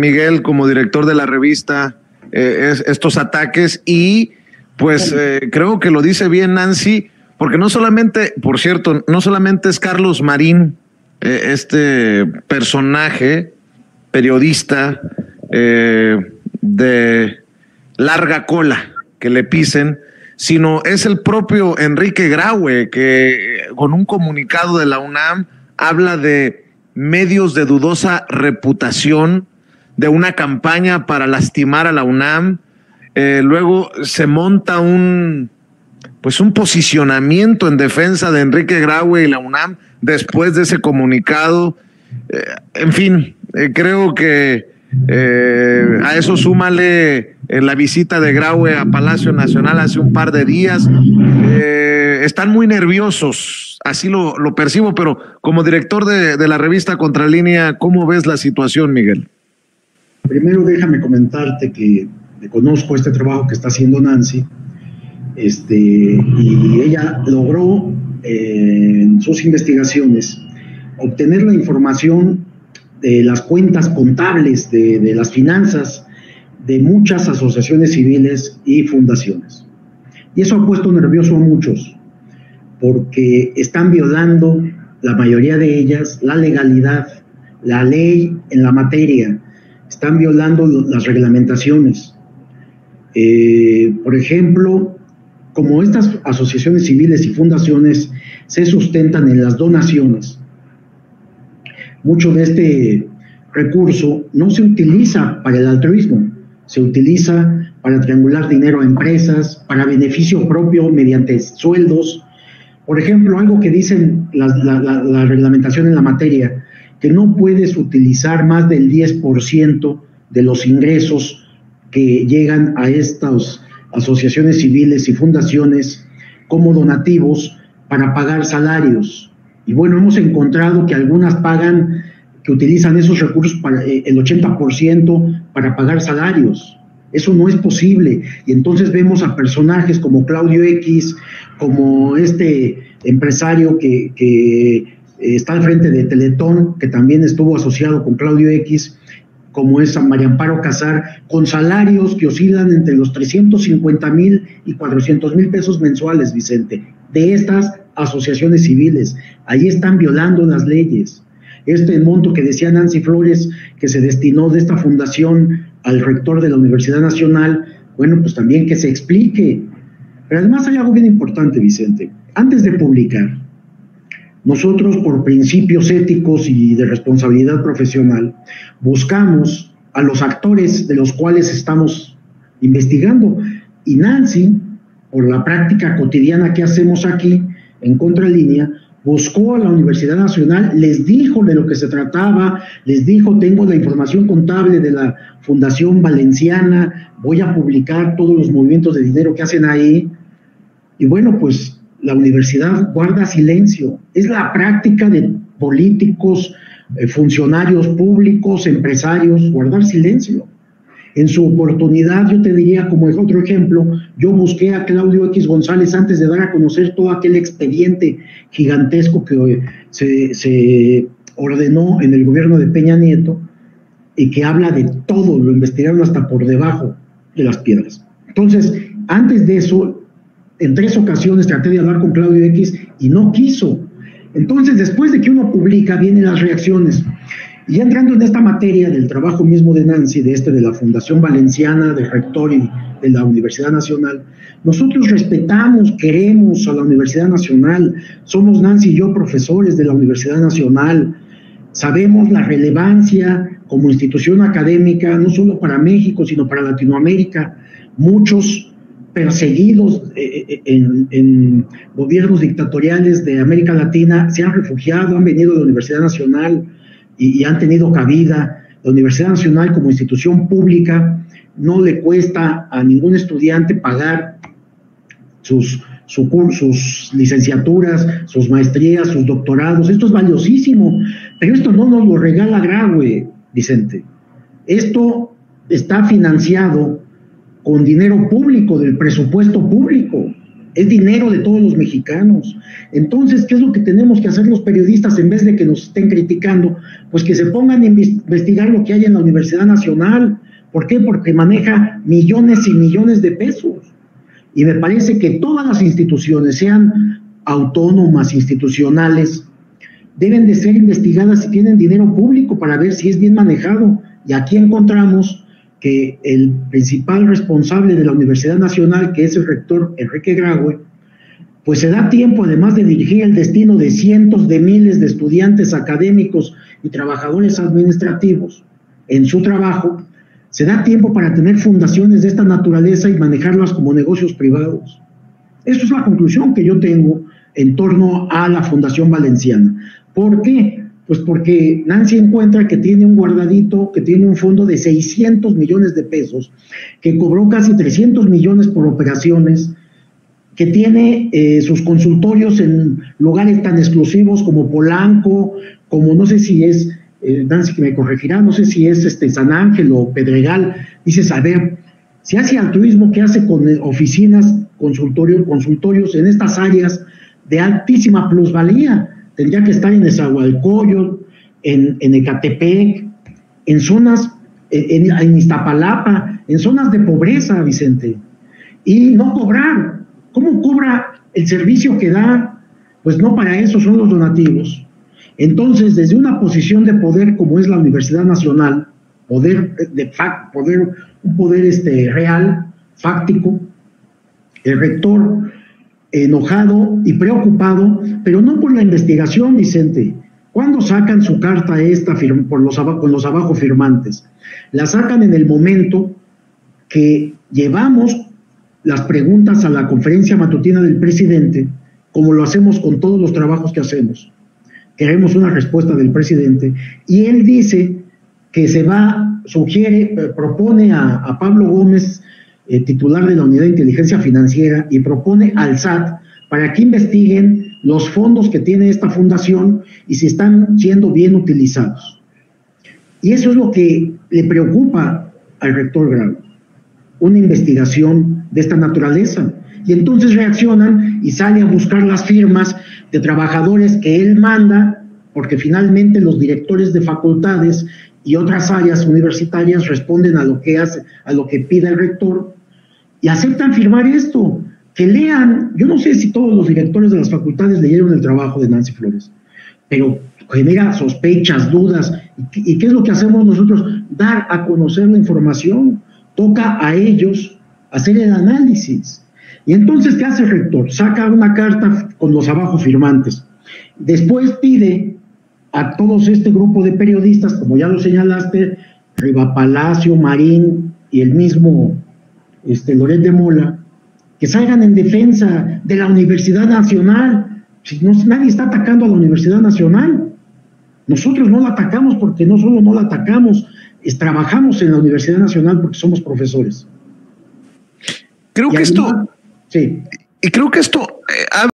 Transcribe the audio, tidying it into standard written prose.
Miguel, como director de la revista, estos ataques y pues creo que lo dice bien Nancy, porque no solamente, por cierto, no solamente es Carlos Marín, este personaje, periodista de larga cola que le pisen, sino es el propio Enrique Graue, que con un comunicado de la UNAM habla de medios de dudosa reputación, de una campaña para lastimar a la UNAM. Luego se monta un posicionamiento en defensa de Enrique Graue y la UNAM después de ese comunicado. En fin, creo que a eso súmale la visita de Graue a Palacio Nacional hace un par de días. Están muy nerviosos, así lo percibo, pero como director de la revista Contralínea, ¿cómo ves la situación, Miguel? Primero déjame comentarte que conozco este trabajo que está haciendo Nancy, y ella logró en sus investigaciones obtener la información de las cuentas contables de las finanzas de muchas asociaciones civiles y fundaciones. Y eso ha puesto nervioso a muchos, porque están violando, la mayoría de ellas, la legalidad, la ley en la materia, están violando las reglamentaciones. Por ejemplo, como estas asociaciones civiles y fundaciones se sustentan en las donaciones, mucho de este recurso no se utiliza para el altruismo, se utiliza para triangular dinero a empresas, para beneficio propio mediante sueldos. Por ejemplo, algo que dicen la reglamentación en la materia, que no puedes utilizar más del 10% de los ingresos que llegan a estas asociaciones civiles y fundaciones como donativos para pagar salarios. Y bueno, hemos encontrado que algunas que utilizan esos recursos para el 80% para pagar salarios. Eso no es posible. Y entonces vemos a personajes como Claudio X, como este empresario que está al frente de Teletón, que también estuvo asociado con Claudio X, como es María Amparo Casar, con salarios que oscilan entre los 350,000 y 400,000 pesos mensuales, Vicente, de estas asociaciones civiles. Ahí están violando las leyes. Este monto que decía Nancy Flores, que se destinó de esta fundación al rector de la Universidad Nacional, bueno, pues también que se explique. Pero además hay algo bien importante, Vicente. Antes de publicar, nosotros, por principios éticos y de responsabilidad profesional, buscamos a los actores de los cuales estamos investigando. Y Nancy, por la práctica cotidiana que hacemos aquí, en Contralínea, buscó a la Universidad Nacional, les dijo de lo que se trataba, les dijo, tengo la información contable de la Fundación Valenciana, voy a publicar todos los movimientos de dinero que hacen ahí. Y bueno, pues la universidad guarda silencio. Es la práctica de políticos, funcionarios públicos, empresarios, guardar silencio. En su oportunidad, yo te diría, como otro ejemplo, yo busqué a Claudio X González antes de dar a conocer todo aquel expediente gigantesco que se ordenó en el gobierno de Peña Nieto y que habla de todo, lo investigaron hasta por debajo de las piedras. Entonces, antes de eso, en 3 ocasiones traté de hablar con Claudio X y no quiso. Entonces, después de que uno publica, vienen las reacciones. Y ya entrando en esta materia del trabajo mismo de Nancy, de la Fundación Valenciana, del rector y de la Universidad Nacional, nosotros respetamos, queremos a la Universidad Nacional, somos Nancy y yo profesores de la Universidad Nacional, sabemos la relevancia como institución académica, no solo para México, sino para Latinoamérica. Muchos perseguidos en gobiernos dictatoriales de América Latina se han refugiado, han venido a la Universidad Nacional y han tenido cabida. La Universidad Nacional, como institución pública, no le cuesta a ningún estudiante pagar sus licenciaturas, sus maestrías, sus doctorados. Esto es valiosísimo, pero esto no nos lo regala Graue, Vicente. Esto está financiado con dinero público, del presupuesto público. es dinero de todos los mexicanos. Entonces, ¿qué es lo que tenemos que hacer los periodistas en vez de que nos estén criticando? Pues que se pongan a investigar lo que hay en la Universidad Nacional. ¿Por qué? Porque maneja millones y millones de pesos. Y me parece que todas las instituciones, sean autónomas, institucionales, deben de ser investigadas si tienen dinero público para ver si es bien manejado. Y aquí encontramos que el principal responsable de la Universidad Nacional, que es el rector Enrique Graue, pues se da tiempo, además de dirigir el destino de cientos de miles de estudiantes académicos y trabajadores administrativos en su trabajo, se da tiempo para tener fundaciones de esta naturaleza y manejarlas como negocios privados. Esa es la conclusión que yo tengo en torno a la Fundación Valenciana. ¿Por qué? Pues porque Nancy encuentra que tiene un guardadito, que tiene un fondo de 600 millones de pesos, que cobró casi 300 millones por operaciones, que tiene sus consultorios en lugares tan exclusivos como Polanco, como no sé si es, Nancy que me corregirá, no sé si es San Ángel o Pedregal. Dices, a ver, si hace altruismo, ¿qué hace con oficinas, consultorios en estas áreas de altísima plusvalía? Tendría que estar en Nezahualcóyotl, en Ecatepec, en zonas, en Iztapalapa, en zonas de pobreza, Vicente, y no cobrar. ¿Cómo cobra el servicio que da? Pues no, para eso son los donativos. Entonces, desde una posición de poder como es la Universidad Nacional, un poder real, fáctico, el rector enojado y preocupado, pero no por la investigación, Vicente. ¿Cuándo sacan su carta esta con los abajo firmantes? La sacan en el momento que llevamos las preguntas a la conferencia matutina del presidente, como lo hacemos con todos los trabajos que hacemos. Queremos una respuesta del presidente, y él dice que propone a Pablo Gómez, titular de la Unidad de Inteligencia Financiera, y propone al SAT para que investiguen los fondos que tiene esta fundación y si están siendo bien utilizados. Y eso es lo que le preocupa al rector Graue, una investigación de esta naturaleza. Y entonces reaccionan y sale a buscar las firmas de trabajadores que él manda, porque finalmente los directores de facultades y otras áreas universitarias responden a lo que pida el rector y aceptan firmar esto. Que lean. Yo no sé si todos los directores de las facultades leyeron el trabajo de Nancy Flores, pero genera sospechas, dudas. ¿Y qué es lo que hacemos nosotros? Dar a conocer la información. Toca a ellos hacer el análisis. Y entonces, ¿qué hace el rector? Saca una carta con los abajo firmantes. Después pide a todos este grupo de periodistas, como ya lo señalaste, Riva Palacio, Marín y el mismo Loret de Mola, que salgan en defensa de la Universidad Nacional. Si no, nadie está atacando a la Universidad Nacional. Nosotros no la atacamos porque no solo no la atacamos, trabajamos en la Universidad Nacional porque somos profesores. Creo que además, sí. Y creo que esto